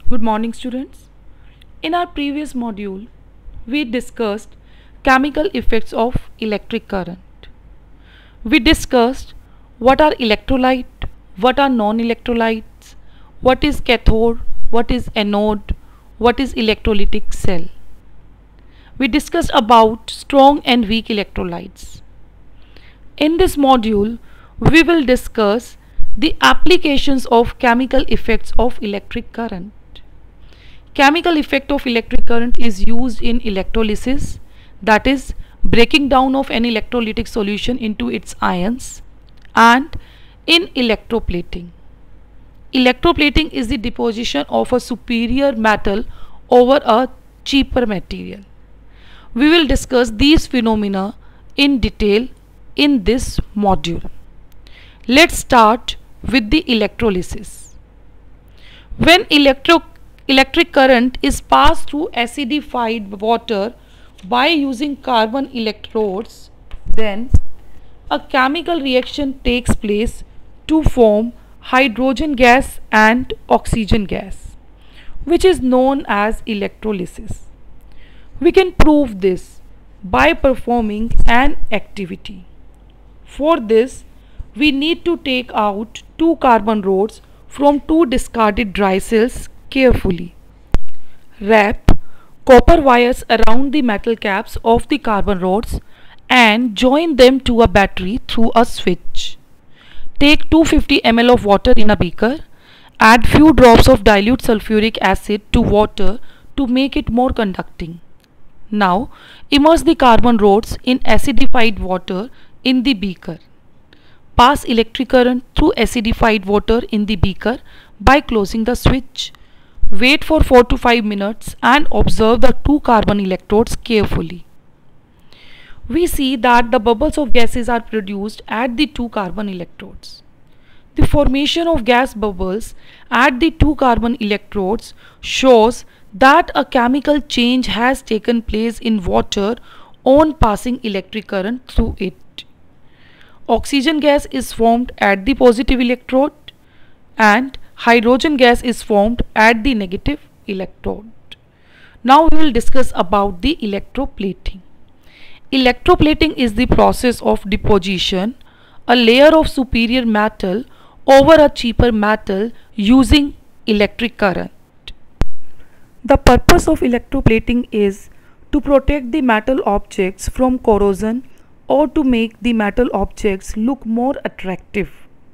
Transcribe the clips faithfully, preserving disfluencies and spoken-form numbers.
Good morning, students. In our previous module, we discussed chemical effects of electric current. We discussed what are electrolyte, what are non-electrolytes, what is cathode, what is anode, what is electrolytic cell. We discussed about strong and weak electrolytes. In this module, we will discuss the applications of chemical effects of electric current. Chemical effect of electric current is used in electrolysis, that is breaking down of an electrolytic solution into its ions, and in electroplating. Electroplating is the deposition of a superior metal over a cheaper material. We will discuss these phenomena in detail in this module. Let's start with the electrolysis. When electro electric current is passed through acidified water by using carbon electrodes, then a chemical reaction takes place to form hydrogen gas and oxygen gas, which is known as electrolysis. We can prove this by performing an activity. For this, we need to take out two carbon rods from two discarded dry cells carefully. Wrap copper wires around the metal caps of the carbon rods and join them to a battery through a switch. Take two hundred fifty milliliters of water in a beaker. Add few drops of dilute sulfuric acid to water to make it more conducting. Now immerse the carbon rods in acidified water in the beaker. Pass electric current through acidified water in the beaker by closing the switch. Wait for four to five minutes and observe the two carbon electrodes carefully. We see that the bubbles of gases are produced at the two carbon electrodes. The formation of gas bubbles at the two carbon electrodes shows that a chemical change has taken place in water on passing electric current through it. Oxygen gas is formed at the positive electrode and hydrogen gas is formed at the negative electrode. Now we will discuss about the electroplating. Electroplating is the process of deposition a layer of superior metal over a cheaper metal using electric current. The purpose of electroplating is to protect the metal objects from corrosion or to make the metal objects look more attractive.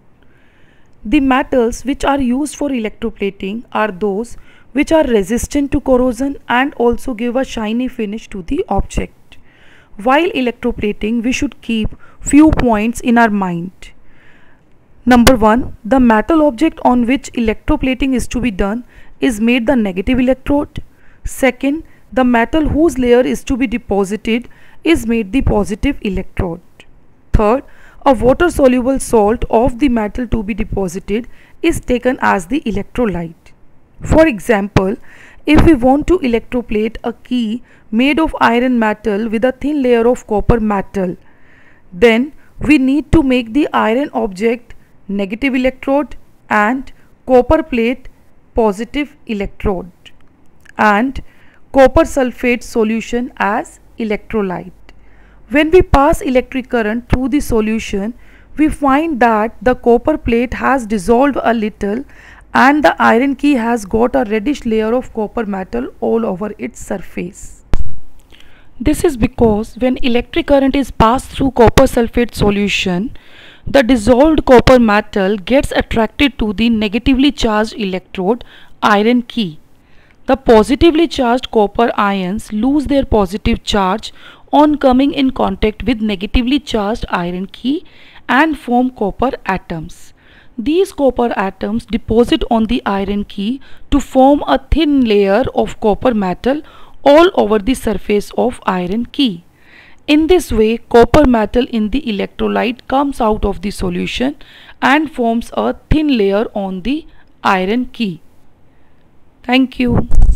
The metals which are used for electroplating are those which are resistant to corrosion and also give a shiny finish to the object. While electroplating, we should keep few points in our mind. Number one, the metal object on which electroplating is to be done is made the negative electrode. Second, the metal whose layer is to be deposited is made the positive electrode. Third, a water-soluble salt of the metal to be deposited is taken as the electrolyte. For example, if we want to electroplate a key made of iron metal with a thin layer of copper metal, then we need to make the iron object negative electrode and copper plate positive electrode and copper sulfate solution as electrolyte. When we pass electric current through the solution, we find that the copper plate has dissolved a little and the iron key has got a reddish layer of copper metal all over its surface. This is because when electric current is passed through copper sulfate solution, the dissolved copper metal gets attracted to the negatively charged electrode iron key. The positively charged copper ions lose their positive charge on coming in contact with negatively charged iron key and form copper atoms. These copper atoms deposit on the iron key to form a thin layer of copper metal all over the surface of iron key. In this way, copper metal in the electrolyte comes out of the solution and forms a thin layer on the iron key. Thank you.